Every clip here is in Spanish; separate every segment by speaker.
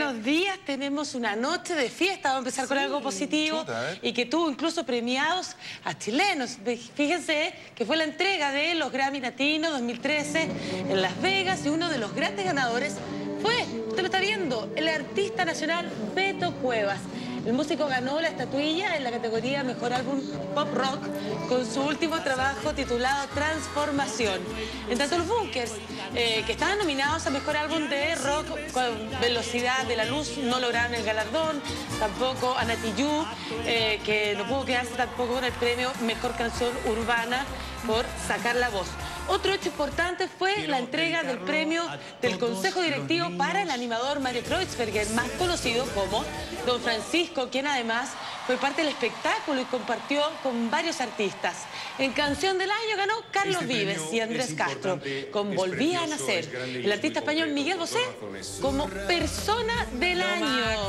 Speaker 1: buenos días. Tenemos una noche de fiesta. Vamos a empezar con algo positivo y que tuvo incluso premiados a chilenos. Fíjense que fue la entrega de los Grammy Latinos 2013 en Las Vegas y uno de los grandes ganadores fue, usted lo está viendo, el artista nacional Beto Cuevas. El músico ganó la estatuilla en la categoría Mejor Álbum Pop Rock con su último trabajo titulado Transformación. En tanto, los Bunkers, que estaban nominados a Mejor Álbum de Rock con Velocidad de la Luz, no lograron el galardón. Tampoco Anati Yu, que no pudo quedarse tampoco con el premio Mejor Canción Urbana por Sacar la Voz. Otro hecho importante fue la entrega del premio del Consejo Directivo para el animador Mario Kreutzberger, más conocido como Don Francisco, quien además fue parte del espectáculo y compartió con varios artistas. En Canción del Año ganó Carlos Vives y Andrés Castro con Volvía a Nacer. El artista español Miguel Bosé como Persona del Año.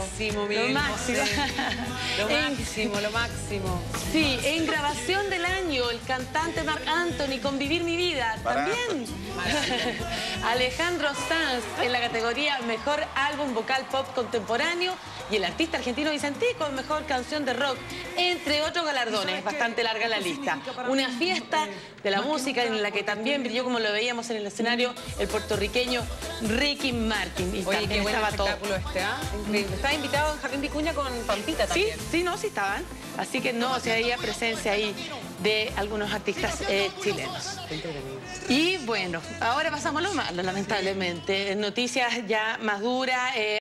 Speaker 2: Lo máximo.
Speaker 1: Sí, en Grabación del Año, el cantante Marc Anthony con Vivir mi vida. También Alejandro Sanz en la categoría Mejor Álbum Vocal Pop Contemporáneo y el artista argentino Vicentico en Mejor Canción de Rock, entre otros galardones. Bastante larga la lista. Una fiesta de la música en la que también brilló, como lo veíamos en el escenario, el puertorriqueño Ricky Martin. Y
Speaker 2: oye, qué buen espectáculo
Speaker 1: todo.
Speaker 2: Increíble. Estaba invitado en Jardín Vicuña con Pampita también.
Speaker 1: Sí, estaban. Así que no, se veía presencia ahí de algunos artistas chilenos. Y bueno, ahora pasamos a lo malo, lamentablemente. Noticias ya más duras.